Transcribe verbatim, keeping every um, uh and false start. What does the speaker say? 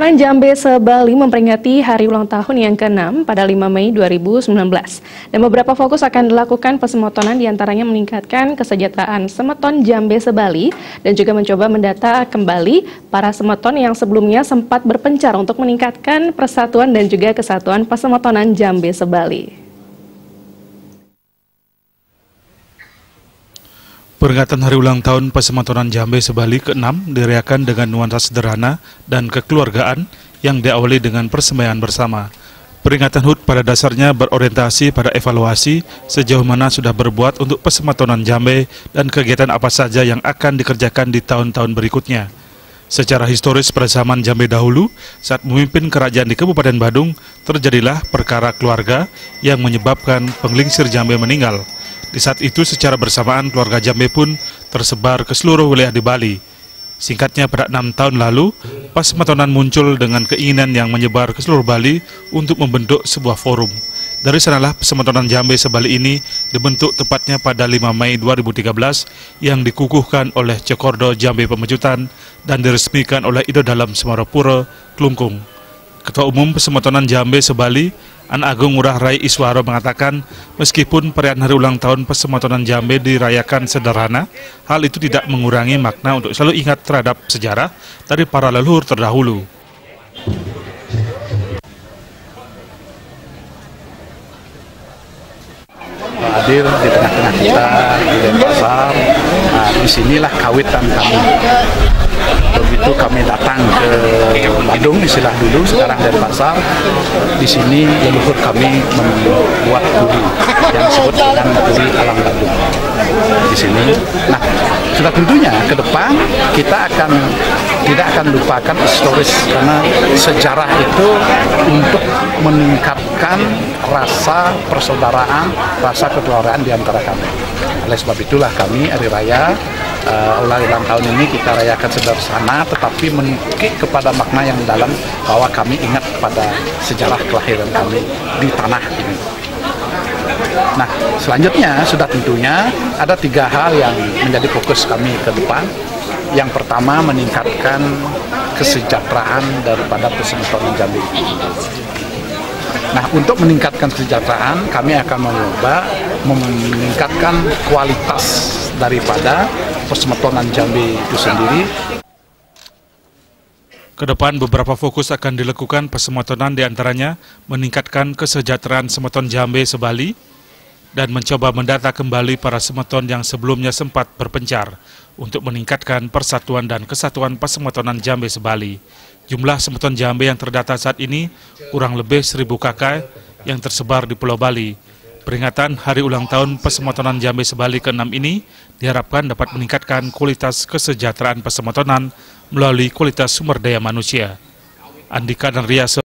Pesemotonan Jambe se-Bali memperingati hari ulang tahun yang keenam pada lima Mei dua ribu sembilan belas. Dan beberapa fokus akan dilakukan pesemotonan, diantaranya meningkatkan kesejahteraan semeton Jambe se-Bali dan juga mencoba mendata kembali para semeton yang sebelumnya sempat berpencar untuk meningkatkan persatuan dan juga kesatuan pesemotonan Jambe se-Bali. Peringatan hari ulang tahun Pesemotonan Jambe se-Bali keenam dirayakan dengan nuansa sederhana dan kekeluargaan yang diawali dengan persembahyaan bersama. Peringatan H U T pada dasarnya berorientasi pada evaluasi sejauh mana sudah berbuat untuk Pesemotonan Jambe dan kegiatan apa saja yang akan dikerjakan di tahun-tahun berikutnya. Secara historis pada zaman Jambe dahulu, saat memimpin kerajaan di Kabupaten Badung, terjadilah perkara keluarga yang menyebabkan penglingsir Jambe meninggal. Di saat itu secara bersamaan keluarga Jambe pun tersebar ke seluruh wilayah di Bali. Singkatnya pada enam tahun lalu, Pesemotonan muncul dengan keinginan yang menyebar ke seluruh Bali untuk membentuk sebuah forum. Dari sanalah Pesemotonan Jambe se-Bali ini dibentuk tepatnya pada lima Mei dua ribu tiga belas yang dikukuhkan oleh Cokordo Jambe Pemejutan dan diresmikan oleh Ido Dalam Semarapura, Klungkung. Ketua Umum Pesemotonan Jambe se-Bali, An Agung Ngurah Rai Iswaro mengatakan, meskipun perayaan hari ulang tahun Pesemotonan Jambe dirayakan sederhana, hal itu tidak mengurangi makna untuk selalu ingat terhadap sejarah dari para leluhur terdahulu. Hadir di tengah-tengah kita di Denpasar, nah disinilah kawitan kami. Begitu kami datang ke Badung, istilah dulu, sekarang Denpasar, di sini leluhur kami membuat budi yang disebut dengan budi alam Badung. Di sini, nah sudah tentunya ke depan kita akan tidak akan lupakan historis, karena sejarah itu untuk meningkatkan rasa persaudaraan, rasa kekeluargaan di antara kami. Oleh sebab itulah kami hari raya Uh, ulang tahun ini kita rayakan sederhana tetapi menukik kepada makna yang dalam, bahwa kami ingat kepada sejarah kelahiran kami di tanah ini. Nah, selanjutnya sudah tentunya ada tiga hal yang menjadi fokus kami ke depan. Yang pertama, meningkatkan kesejahteraan daripada Pesemotonan Jambe. Nah, untuk meningkatkan kesejahteraan, kami akan mencoba meningkatkan kualitas daripada Pesemotonan Jambe itu sendiri. Kedepan beberapa fokus akan dilakukan Pesemotonan, diantaranya meningkatkan kesejahteraan semeton Jambe se-Bali dan mencoba mendata kembali para semeton yang sebelumnya sempat berpencar untuk meningkatkan persatuan dan kesatuan Pesemotonan Jambe se-Bali. Jumlah semeton Jambe yang terdata saat ini kurang lebih seribu kakak yang tersebar di Pulau Bali. Peringatan hari ulang tahun Pesemotonan Jambe se-Bali keenam ini diharapkan dapat meningkatkan kualitas kesejahteraan Pesemotonan melalui kualitas sumber daya manusia. Andika dan Ria